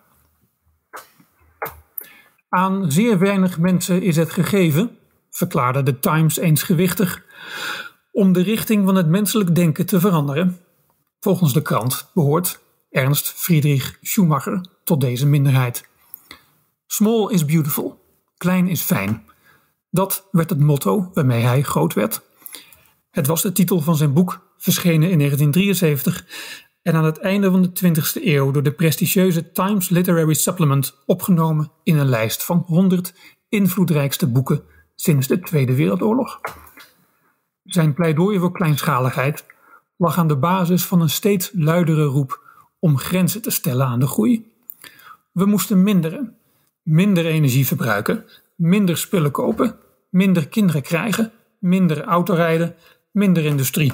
Aan zeer weinig mensen is het gegeven, verklaarde de Times eens gewichtig, om de richting van het menselijk denken te veranderen. Volgens de krant behoort Ernst Friedrich Schumacher tot deze minderheid. Small is beautiful, klein is fijn. Dat werd het motto waarmee hij groot werd. Het was de titel van zijn boek, verschenen in 1973 en aan het einde van de 20e eeuw door de prestigieuze Times Literary Supplement opgenomen in een lijst van 100 invloedrijkste boeken sinds de Tweede Wereldoorlog. Zijn pleidooi voor kleinschaligheid lag aan de basis van een steeds luidere roep om grenzen te stellen aan de groei. We moesten minder energie verbruiken, minder spullen kopen, minder kinderen krijgen, minder autorijden, minder industrie.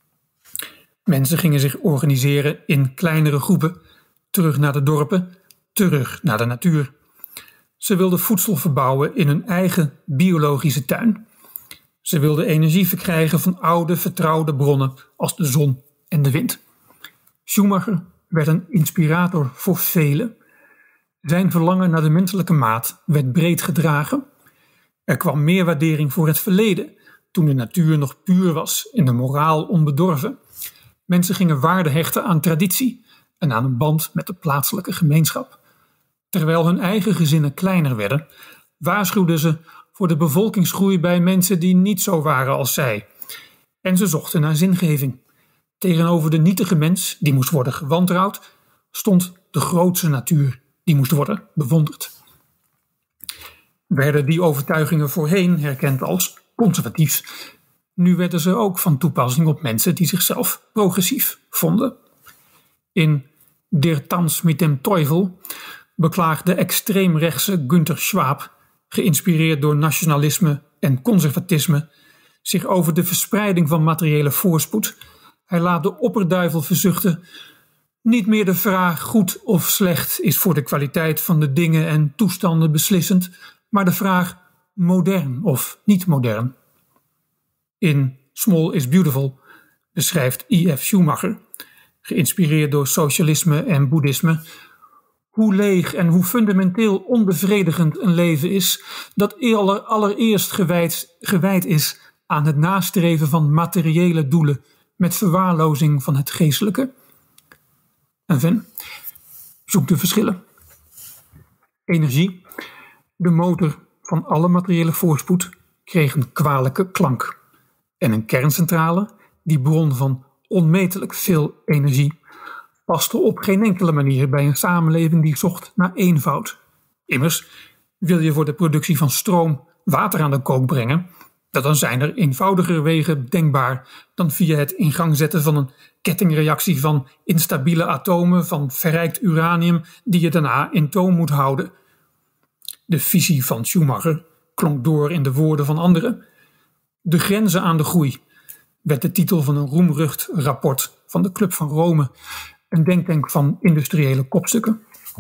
Mensen gingen zich organiseren in kleinere groepen, terug naar de dorpen, terug naar de natuur. Ze wilden voedsel verbouwen in hun eigen biologische tuin. Ze wilden energie verkrijgen van oude, vertrouwde bronnen als de zon en de wind. Schumacher werd een inspirator voor velen. Zijn verlangen naar de menselijke maat werd breed gedragen. Er kwam meer waardering voor het verleden, toen de natuur nog puur was en de moraal onbedorven. Mensen gingen waarde hechten aan traditie en aan een band met de plaatselijke gemeenschap. Terwijl hun eigen gezinnen kleiner werden, waarschuwden ze voor de bevolkingsgroei bij mensen die niet zo waren als zij. En ze zochten naar zingeving. Tegenover de nietige mens, die moest worden gewantrouwd, stond de grootse natuur, die moest worden bewonderd. Werden die overtuigingen voorheen herkend als conservatief, nu werden ze ook van toepassing op mensen die zichzelf progressief vonden. In Der Tanz mit dem Teufel beklaagde extreemrechtse Günter Schwab, geïnspireerd door nationalisme en conservatisme, zich over de verspreiding van materiële voorspoed. Hij laat de opperduivel verzuchten: niet meer de vraag goed of slecht is voor de kwaliteit van de dingen en toestanden beslissend, maar de vraag modern of niet modern. In Small is Beautiful beschrijft I.F. Schumacher, geïnspireerd door socialisme en boeddhisme, hoe leeg en hoe fundamenteel onbevredigend een leven is dat allereerst gewijd is aan het nastreven van materiële doelen met verwaarlozing van het geestelijke. En zoek de verschillen. Energie, de motor van alle materiële voorspoed, kreeg een kwalijke klank. En een kerncentrale, die bron van onmetelijk veel energie, paste op geen enkele manier bij een samenleving die zocht naar eenvoud. Immers, wil je voor de productie van stroom water aan de kook brengen, dan zijn er eenvoudiger wegen denkbaar dan via het in gang zetten van een kettingreactie van instabiele atomen van verrijkt uranium die je daarna in toom moet houden. De visie van Schumacher klonk door in de woorden van anderen. De grenzen aan de groei werd de titel van een roemrucht rapport van de Club van Rome, een denktank van industriële kopstukken.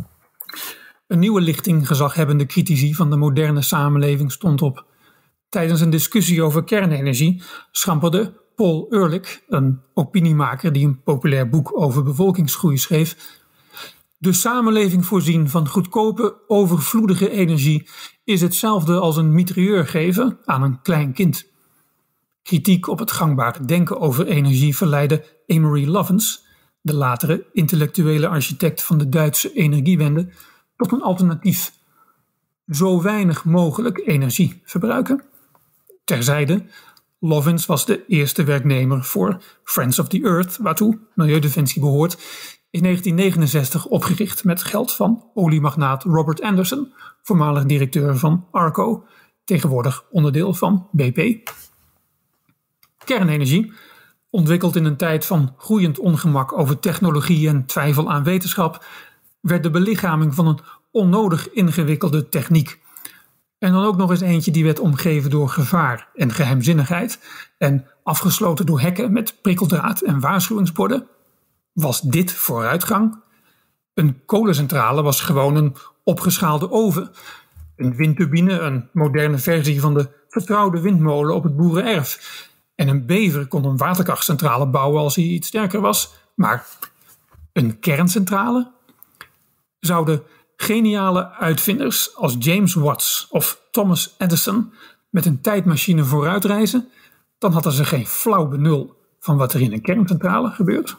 Een nieuwe lichting gezaghebbende critici van de moderne samenleving stond op. Tijdens een discussie over kernenergie schamperde Paul Ehrlich, een opiniemaker die een populair boek over bevolkingsgroei schreef: de samenleving voorzien van goedkope, overvloedige energie is hetzelfde als een mitrailleur geven aan een klein kind. Kritiek op het gangbare denken over energie verleidde Amory Lovins, de latere intellectuele architect van de Duitse energiewende, tot een alternatief: zo weinig mogelijk energie verbruiken. Terzijde, Lovins was de eerste werknemer voor Friends of the Earth, waartoe Milieudefensie behoort, in 1969 opgericht met geld van oliemagnaat Robert Anderson, voormalig directeur van Arco, tegenwoordig onderdeel van BP. Kernenergie, ontwikkeld in een tijd van groeiend ongemak over technologie en twijfel aan wetenschap, werd de belichaming van een onnodig ingewikkelde techniek. En dan ook nog eens eentje die werd omgeven door gevaar en geheimzinnigheid en afgesloten door hekken met prikkeldraad en waarschuwingsborden. Was dit vooruitgang? Een kolencentrale was gewoon een opgeschaalde oven. Een windturbine, een moderne versie van de vertrouwde windmolen op het boerenerf. En een bever kon een waterkrachtcentrale bouwen als hij iets sterker was. Maar een kerncentrale? Zouden geniale uitvinders als James Watts of Thomas Edison met een tijdmachine vooruitreizen, dan hadden ze geen flauw benul van wat er in een kerncentrale gebeurt.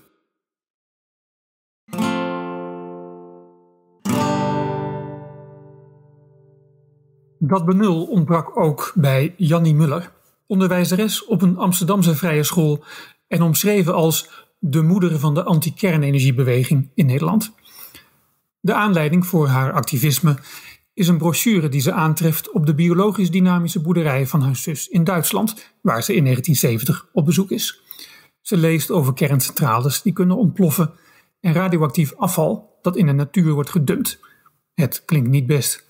Dat benul ontbrak ook bij Jannie Muller, onderwijzeres op een Amsterdamse vrije school en omschreven als de moeder van de anti-kernenergiebeweging in Nederland. De aanleiding voor haar activisme is een brochure die ze aantreft op de biologisch dynamische boerderij van haar zus in Duitsland, waar ze in 1970 op bezoek is. Ze leest over kerncentrales die kunnen ontploffen en radioactief afval dat in de natuur wordt gedumpt. Het klinkt niet best.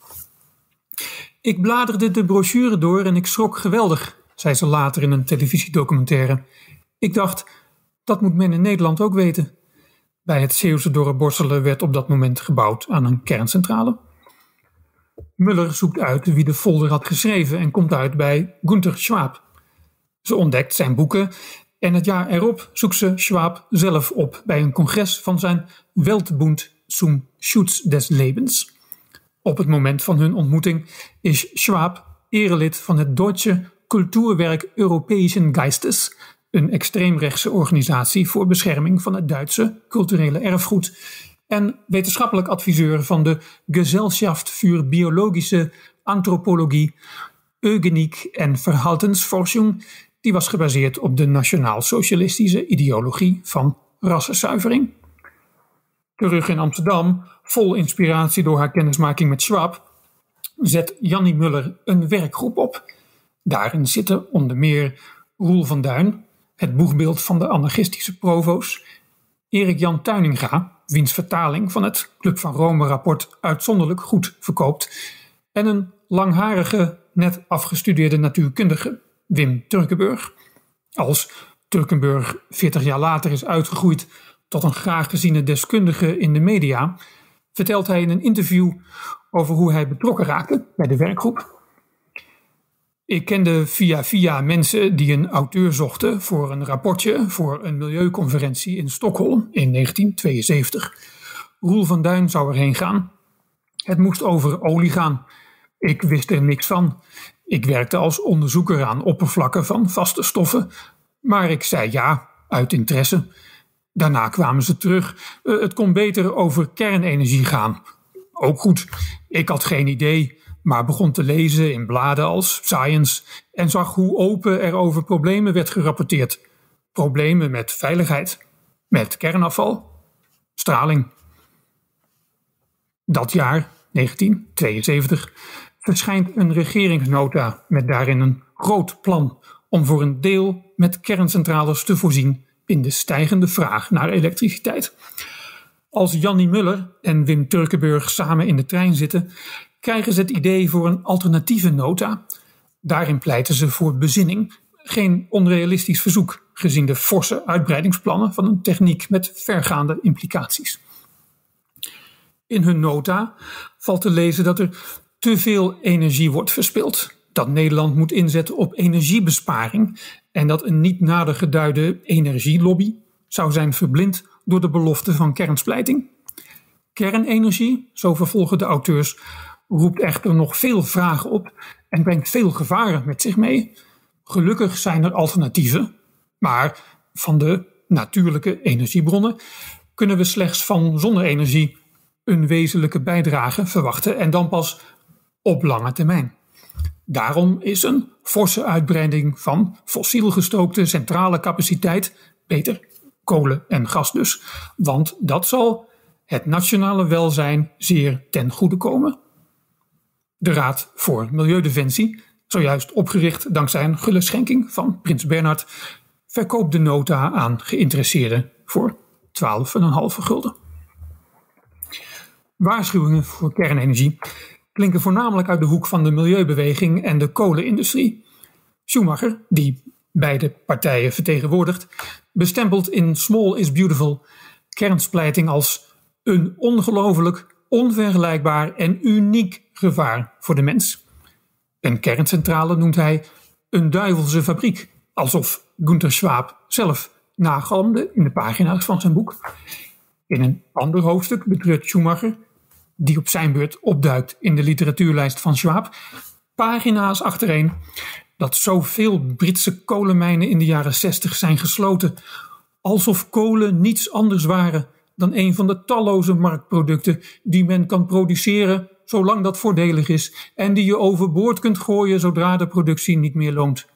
Ik bladerde de brochure door en ik schrok geweldig, zei ze later in een televisiedocumentaire. Ik dacht, dat moet men in Nederland ook weten. Bij het Zeeuwse dorp Borselen werd op dat moment gebouwd aan een kerncentrale. Muller zoekt uit wie de folder had geschreven en komt uit bij Günter Schwab. Ze ontdekt zijn boeken en het jaar erop zoekt ze Schwab zelf op bij een congres van zijn Weltbund zum Schutz des Lebens. Op het moment van hun ontmoeting is Schwab erelid van het Deutsche Kulturwerk Europäischen Geistes, een extreemrechtse organisatie voor bescherming van het Duitse culturele erfgoed, en wetenschappelijk adviseur van de Gesellschaft für Biologische Anthropologie, Eugeniek en Verhaltensforschung, die was gebaseerd op de nationaal-socialistische ideologie van rassenzuivering. Terug in Amsterdam, vol inspiratie door haar kennismaking met Schwab, zet Jannie Muller een werkgroep op. Daarin zitten onder meer Roel van Duin, het boegbeeld van de anarchistische provo's, Erik-Jan Tuininga, wiens vertaling van het Club van Rome rapport uitzonderlijk goed verkoopt, en een langharige, net afgestudeerde natuurkundige, Wim Turkenburg. Als Turkenburg 40 jaar later is uitgegroeid tot een graag geziene deskundige in de media, vertelt hij in een interview over hoe hij betrokken raakte bij de werkgroep. Ik kende via mensen die een auteur zochten voor een rapportje voor een milieuconferentie in Stockholm in 1972. Roel van Duin zou erheen gaan. Het moest over olie gaan. Ik wist er niks van. Ik werkte als onderzoeker aan oppervlakken van vaste stoffen. Maar ik zei ja, uit interesse. Daarna kwamen ze terug. Het kon beter over kernenergie gaan. Ook goed, ik had geen idee, maar begon te lezen in bladen als Science en zag hoe open er over problemen werd gerapporteerd. problemen met veiligheid, met kernafval, straling. Dat jaar, 1972, verschijnt een regeringsnota met daarin een groot plan om voor een deel met kerncentrales te voorzien in de stijgende vraag naar elektriciteit. Als Jannie Muller en Wim Turkenburg samen in de trein zitten, krijgen ze het idee voor een alternatieve nota. Daarin pleiten ze voor bezinning, geen onrealistisch verzoek, gezien de forse uitbreidingsplannen van een techniek met vergaande implicaties. In hun nota valt te lezen dat er te veel energie wordt verspild, dat Nederland moet inzetten op energiebesparing en dat een niet nader geduide energielobby zou zijn verblind door de belofte van kernsplijting. Kernenergie, zo vervolgen de auteurs, roept echter nog veel vragen op en brengt veel gevaren met zich mee. Gelukkig zijn er alternatieven, maar van de natuurlijke energiebronnen kunnen we slechts van zonne-energie een wezenlijke bijdrage verwachten en dan pas op lange termijn. Daarom is een forse uitbreiding van fossiel gestookte centrale capaciteit beter, kolen en gas dus, want dat zal het nationale welzijn zeer ten goede komen. De Raad voor Milieudefensie, zojuist opgericht dankzij een gulle schenking van prins Bernhard, verkoopt de nota aan geïnteresseerden voor 12,5 gulden. Waarschuwingen voor kernenergie klinken voornamelijk uit de hoek van de milieubeweging en de kolenindustrie. Schumacher, die beide partijen vertegenwoordigt, bestempelt in Small is Beautiful kernsplijting als een ongelooflijk, onvergelijkbaar en uniek gevaar voor de mens. Een kerncentrale noemt hij een duivelse fabriek, alsof Günter Schwab zelf nagalmde in de pagina's van zijn boek. In een ander hoofdstuk betreurt Schumacher, die op zijn beurt opduikt in de literatuurlijst van Schwab, pagina's achtereen, dat zoveel Britse kolenmijnen in de jaren 60 zijn gesloten, alsof kolen niets anders waren dan een van de talloze marktproducten die men kan produceren zolang dat voordelig is en die je overboord kunt gooien zodra de productie niet meer loont.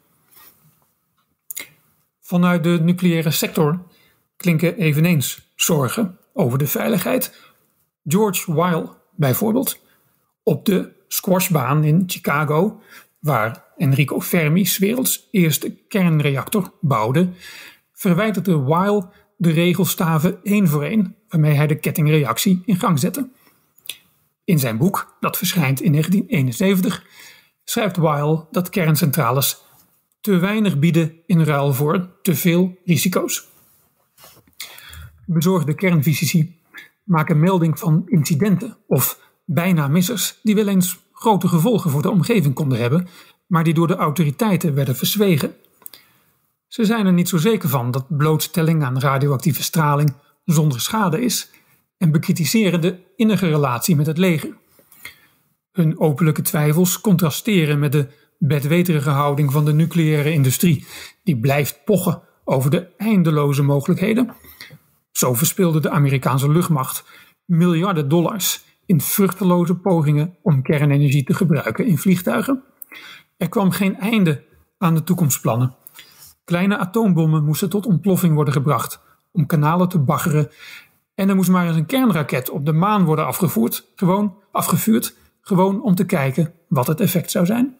Vanuit de nucleaire sector klinken eveneens zorgen over de veiligheid. George Weil bijvoorbeeld, op de squashbaan in Chicago, waar Enrico Fermi 's werelds eerste kernreactor bouwde, verwijderde Weil de regelstaven één voor één waarmee hij de kettingreactie in gang zette. In zijn boek, dat verschijnt in 1971, schrijft Weil dat kerncentrales te weinig bieden in ruil voor te veel risico's. Bezorgde kernfysici maken melding van incidenten of bijna missers die wel eens grote gevolgen voor de omgeving konden hebben, maar die door de autoriteiten werden verzwegen. Ze zijn er niet zo zeker van dat blootstelling aan radioactieve straling zonder schade is en bekritiseren de innige relatie met het leger. Hun openlijke twijfels contrasteren met de bedweterige houding van de nucleaire industrie, die blijft pochen over de eindeloze mogelijkheden. Zo verspilde de Amerikaanse luchtmacht miljarden dollars in vruchteloze pogingen om kernenergie te gebruiken in vliegtuigen. Er kwam geen einde aan de toekomstplannen. Kleine atoombommen moesten tot ontploffing worden gebracht om kanalen te baggeren en er moest maar eens een kernraket op de maan worden afgevuurd, gewoon om te kijken wat het effect zou zijn.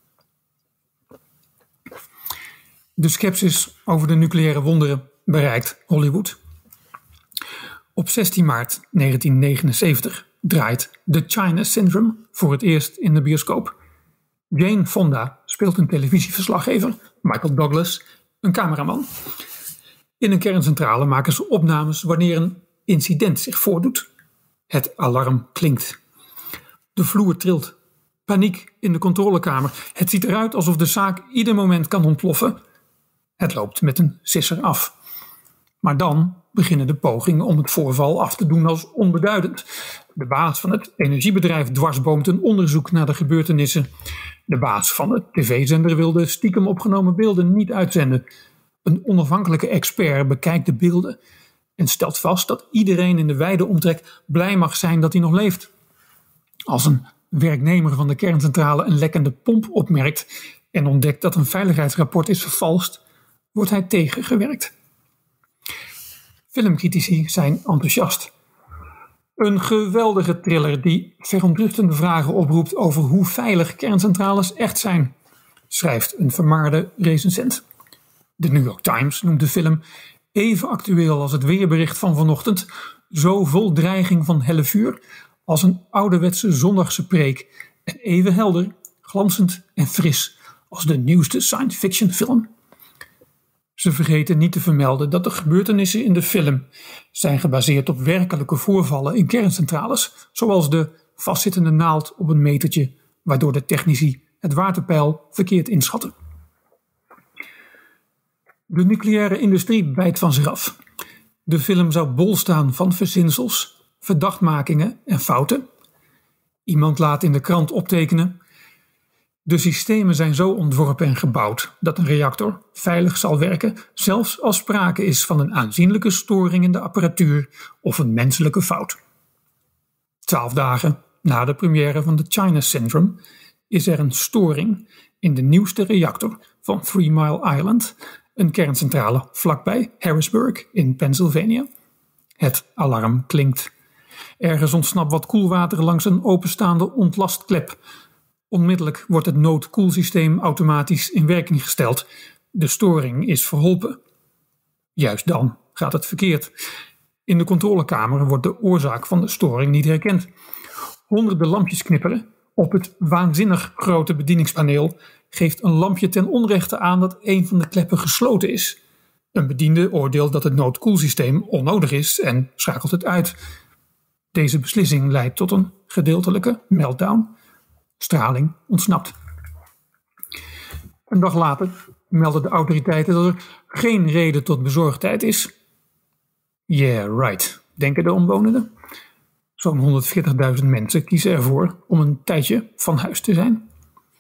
De scepsis over de nucleaire wonderen bereikt Hollywood. Op 16 maart 1979 draait The China Syndrome voor het eerst in de bioscoop. Jane Fonda speelt een televisieverslaggever, Michael Douglas een cameraman. In een kerncentrale maken ze opnames wanneer een incident zich voordoet. Het alarm klinkt. De vloer trilt. Paniek in de controlekamer. Het ziet eruit alsof de zaak ieder moment kan ontploffen. Het loopt met een sisser af. Maar dan beginnen de pogingen om het voorval af te doen als onbeduidend. De baas van het energiebedrijf dwarsboomt een onderzoek naar de gebeurtenissen. De baas van de tv-zender wilde stiekem opgenomen beelden niet uitzenden. Een onafhankelijke expert bekijkt de beelden en stelt vast dat iedereen in de wijde omtrek blij mag zijn dat hij nog leeft. Als een werknemer van de kerncentrale een lekkende pomp opmerkt en ontdekt dat een veiligheidsrapport is vervalst, wordt hij tegengewerkt. Filmcritici zijn enthousiast. Een geweldige thriller die verontrustende vragen oproept over hoe veilig kerncentrales echt zijn, schrijft een vermaarde recensent. De New York Times noemt de film even actueel als het weerbericht van vanochtend, zo vol dreiging van helle vuur als een ouderwetse zondagse preek en even helder, glanzend en fris als de nieuwste science fiction film. Ze vergeten niet te vermelden dat de gebeurtenissen in de film zijn gebaseerd op werkelijke voorvallen in kerncentrales, zoals de vastzittende naald op een metertje, waardoor de technici het waterpeil verkeerd inschatten. De nucleaire industrie bijt van zich af. De film zou bol staan van verzinsels, verdachtmakingen en fouten. Iemand laat in de krant optekenen: de systemen zijn zo ontworpen en gebouwd dat een reactor veilig zal werken, zelfs als sprake is van een aanzienlijke storing in de apparatuur of een menselijke fout. 12 dagen na de première van de China Syndrome is er een storing in de nieuwste reactor van 3 Mile Island, een kerncentrale vlakbij Harrisburg in Pennsylvania. Het alarm klinkt. Ergens ontsnapt wat koelwater langs een openstaande ontlastklep. Onmiddellijk wordt het noodkoelsysteem automatisch in werking gesteld. De storing is verholpen. Juist dan gaat het verkeerd. In de controlekamer wordt de oorzaak van de storing niet herkend. Honderden lampjes knipperen. Op het waanzinnig grote bedieningspaneel geeft een lampje ten onrechte aan dat een van de kleppen gesloten is. Een bediende oordeelt dat het noodkoelsysteem onnodig is en schakelt het uit. Deze beslissing leidt tot een gedeeltelijke meltdown. Straling ontsnapt. Een dag later melden de autoriteiten dat er geen reden tot bezorgdheid is. Yeah, right, denken de omwonenden. Zo'n 140.000 mensen kiezen ervoor om een tijdje van huis te zijn.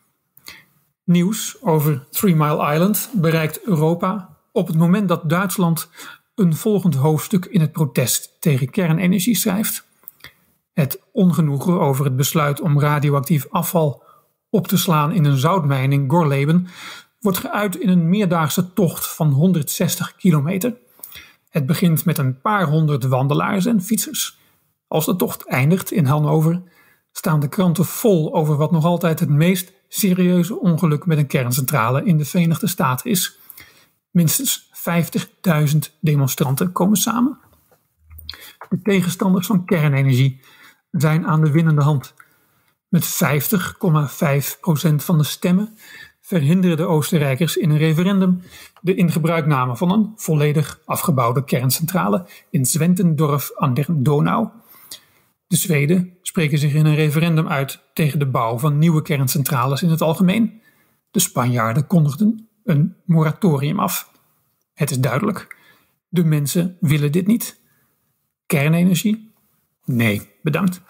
Nieuws over 3 Mile Island bereikt Europa op het moment dat Duitsland een volgend hoofdstuk in het protest tegen kernenergie schrijft. Het ongenoegen over het besluit om radioactief afval op te slaan in een zoutmijn in Gorleben wordt geuit in een meerdaagse tocht van 160 kilometer. Het begint met een paar honderd wandelaars en fietsers. Als de tocht eindigt in Hannover, staan de kranten vol over wat nog altijd het meest serieuze ongeluk met een kerncentrale in de Verenigde Staten is. Minstens 50.000 demonstranten komen samen. De tegenstanders van kernenergie zijn aan de winnende hand. Met 50,5% van de stemmen verhinderen de Oostenrijkers in een referendum de ingebruikname van een volledig afgebouwde kerncentrale in Zwentendorf aan der Donau. De Zweden spreken zich in een referendum uit tegen de bouw van nieuwe kerncentrales in het algemeen. De Spanjaarden kondigden een moratorium af. Het is duidelijk. De mensen willen dit niet. Kernenergie? Nee, bedankt.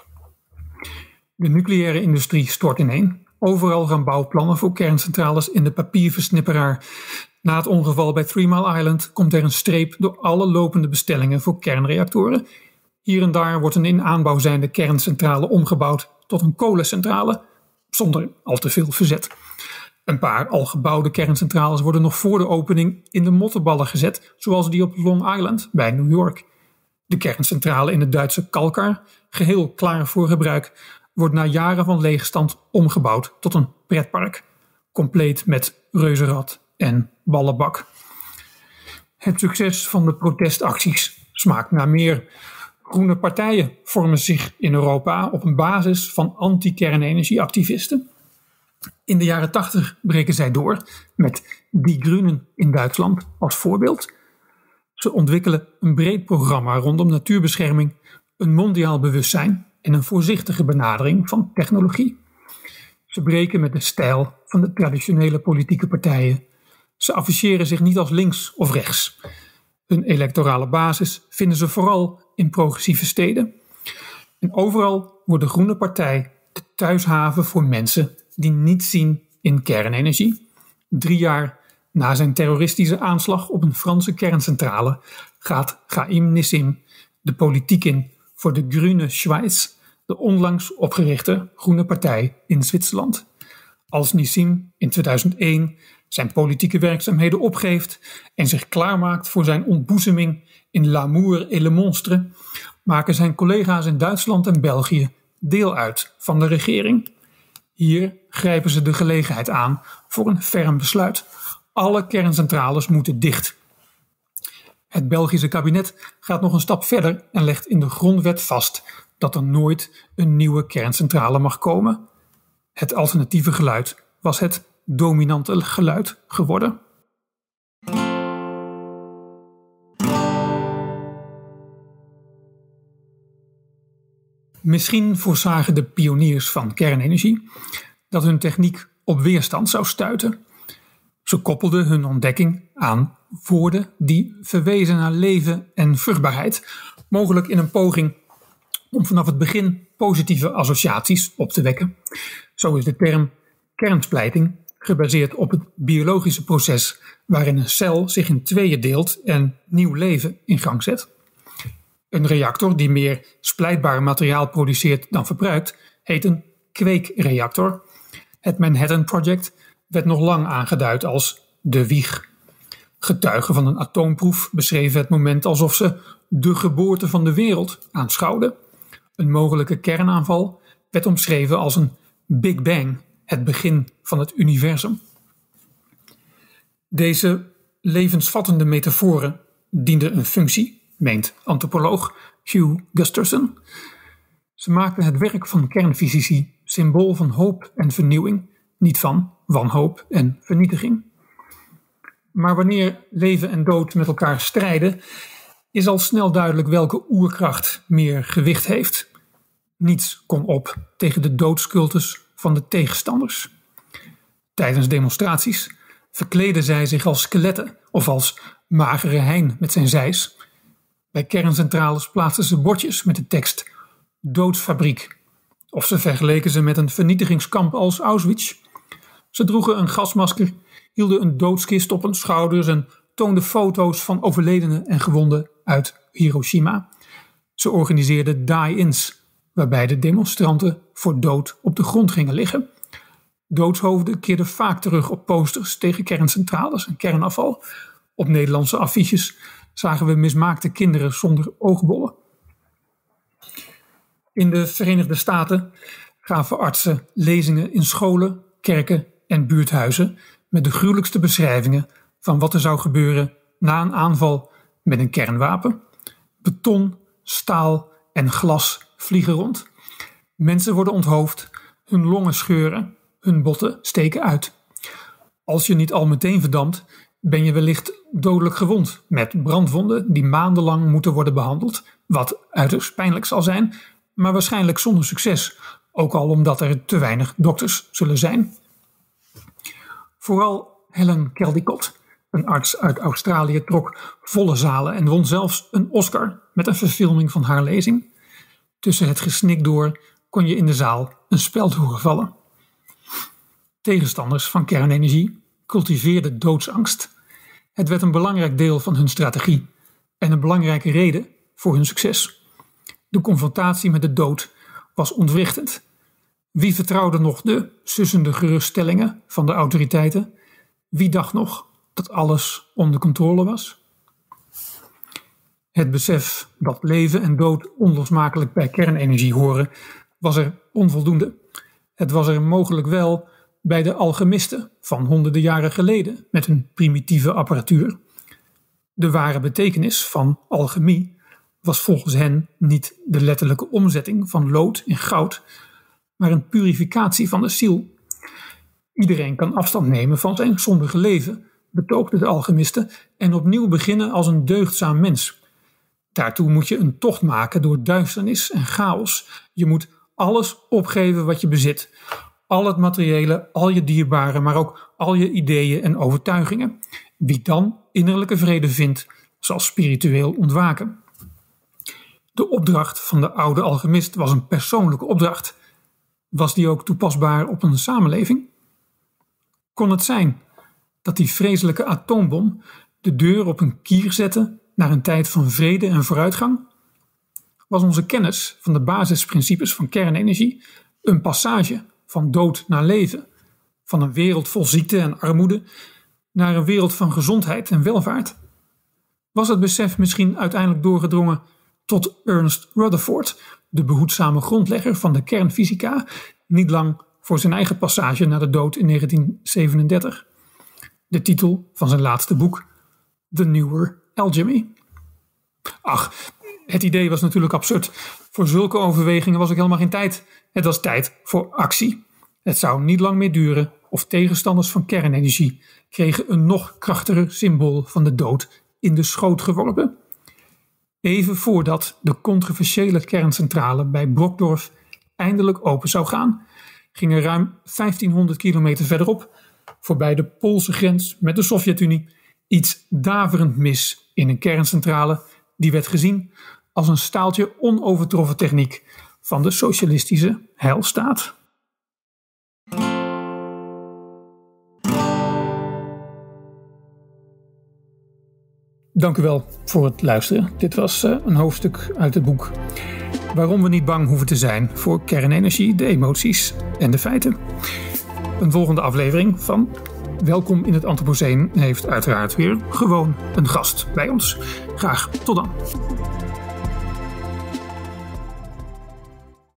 De nucleaire industrie stort ineen. Overal gaan bouwplannen voor kerncentrales in de papierversnipperaar. Na het ongeval bij 3 Mile Island komt er een streep door alle lopende bestellingen voor kernreactoren. Hier en daar wordt een in aanbouw zijnde kerncentrale omgebouwd tot een kolencentrale, zonder al te veel verzet. Een paar al gebouwde kerncentrales worden nog voor de opening in de mottenballen gezet, zoals die op Long Island bij New York. De kerncentrale in het Duitse Kalkar, geheel klaar voor gebruik, wordt na jaren van leegstand omgebouwd tot een pretpark, compleet met reuzenrad en ballenbak. Het succes van de protestacties smaakt naar meer. Groene partijen vormen zich in Europa op een basis van anti-kernenergieactivisten. In de jaren 80 breken zij door met Die Grünen in Duitsland als voorbeeld. Ze ontwikkelen een breed programma rondom natuurbescherming, een mondiaal bewustzijn en een voorzichtige benadering van technologie. Ze breken met de stijl van de traditionele politieke partijen. Ze afficheren zich niet als links of rechts. Hun electorale basis vinden ze vooral in progressieve steden. En overal wordt de Groene Partij de thuishaven voor mensen die niets zien in kernenergie. 3 jaar na zijn terroristische aanslag op een Franse kerncentrale gaat Chaim Nissim de politiek in voor de Grüne Schweiz, de onlangs opgerichte Groene Partij in Zwitserland. Als Nissim in 2001 zijn politieke werkzaamheden opgeeft en zich klaarmaakt voor zijn ontboezeming in L'amour et le monstre, maken zijn collega's in Duitsland en België deel uit van de regering. Hier grijpen ze de gelegenheid aan voor een ferm besluit. Alle kerncentrales moeten dicht. Het Belgische kabinet gaat nog een stap verder en legt in de grondwet vast dat er nooit een nieuwe kerncentrale mag komen. Het alternatieve geluid was het dominante geluid geworden. Misschien voorzagen de pioniers van kernenergie dat hun techniek op weerstand zou stuiten. Ze koppelden hun ontdekking aan woorden die verwezen naar leven en vruchtbaarheid, mogelijk in een poging om vanaf het begin positieve associaties op te wekken. Zo is de term kernsplijting gebaseerd op het biologische proces waarin een cel zich in tweeën deelt en nieuw leven in gang zet. Een reactor die meer splijtbaar materiaal produceert dan verbruikt, heet een kweekreactor. Het Manhattan Project werd nog lang aangeduid als de wieg. Getuigen van een atoomproef beschreven het moment alsof ze de geboorte van de wereld aanschouwden. Een mogelijke kernaanval werd omschreven als een Big Bang, het begin van het universum. Deze levensvattende metaforen dienden een functie, meent antropoloog Hugh Gusterson. Ze maakten het werk van kernfysici symbool van hoop en vernieuwing, niet van wanhoop en vernietiging. Maar wanneer leven en dood met elkaar strijden, is al snel duidelijk welke oerkracht meer gewicht heeft. Niets kon op tegen de doodscultus van de tegenstanders. Tijdens demonstraties verkleden zij zich als skeletten of als magere hein met zijn zeis. Bij kerncentrales plaatsten ze bordjes met de tekst doodsfabriek. Of ze vergeleken ze met een vernietigingskamp als Auschwitz. Ze droegen een gasmasker, hielden een doodskist op hun schouders en toonden foto's van overledenen en gewonden uit Hiroshima. Ze organiseerden die-ins, waarbij de demonstranten voor dood op de grond gingen liggen. Doodshoofden keerden vaak terug op posters tegen kerncentrales en kernafval. Op Nederlandse affiches zagen we mismaakte kinderen zonder oogbollen. In de Verenigde Staten gaven artsen lezingen in scholen, kerken en buurthuizen met de gruwelijkste beschrijvingen van wat er zou gebeuren na een aanval met een kernwapen. Beton, staal en glas vliegen rond. Mensen worden onthoofd, hun longen scheuren, hun botten steken uit. Als je niet al meteen verdampt, ben je wellicht dodelijk gewond met brandwonden die maandenlang moeten worden behandeld, wat uiterst pijnlijk zal zijn, maar waarschijnlijk zonder succes, ook al omdat er te weinig dokters zullen zijn. Vooral Helen Caldicott, een arts uit Australië, trok volle zalen en won zelfs een Oscar met een verfilming van haar lezing. Tussen het gesnik door kon je in de zaal een speld horen vallen. Tegenstanders van kernenergie cultiveerden doodsangst. Het werd een belangrijk deel van hun strategie en een belangrijke reden voor hun succes. De confrontatie met de dood was ontwrichtend. Wie vertrouwde nog de sussende geruststellingen van de autoriteiten? Wie dacht nog dat alles onder controle was? Het besef dat leven en dood onlosmakelijk bij kernenergie horen, was er onvoldoende. Het was er mogelijk wel bij de alchemisten van honderden jaren geleden met hun primitieve apparatuur. De ware betekenis van alchemie was volgens hen niet de letterlijke omzetting van lood in goud, maar een purificatie van de ziel. Iedereen kan afstand nemen van zijn zondige leven, betoogden de alchemisten, en opnieuw beginnen als een deugdzaam mens. Daartoe moet je een tocht maken door duisternis en chaos. Je moet alles opgeven wat je bezit. Al het materiële, al je dierbare, maar ook al je ideeën en overtuigingen. Wie dan innerlijke vrede vindt, zal spiritueel ontwaken. De opdracht van de oude alchemist was een persoonlijke opdracht. Was die ook toepasbaar op een samenleving? Kon het zijn dat die vreselijke atoombom de deur op een kier zette naar een tijd van vrede en vooruitgang? Was onze kennis van de basisprincipes van kernenergie een passage van dood naar leven, van een wereld vol ziekte en armoede naar een wereld van gezondheid en welvaart? Was het besef misschien uiteindelijk doorgedrongen tot Ernest Rutherford, de behoedzame grondlegger van de kernfysica, niet lang voor zijn eigen passage naar de dood in 1937? De titel van zijn laatste boek, The Newer Alchemy. Ach, het idee was natuurlijk absurd. Voor zulke overwegingen was ook helemaal geen tijd. Het was tijd voor actie. Het zou niet lang meer duren of tegenstanders van kernenergie kregen een nog krachtiger symbool van de dood in de schoot geworpen. Even voordat de controversiële kerncentrale bij Brokdorf eindelijk open zou gaan, ging er ruim 1500 kilometer verderop, voorbij de Poolse grens met de Sovjet-Unie, iets daverend mis in een kerncentrale die werd gezien als een staaltje onovertroffen techniek van de socialistische heilstaat. Dank u wel voor het luisteren. Dit was een hoofdstuk uit het boek Waarom we niet bang hoeven te zijn voor kernenergie, de emoties en de feiten. Een volgende aflevering van Welkom in het Anthropoceen heeft uiteraard weer gewoon een gast bij ons. Graag tot dan.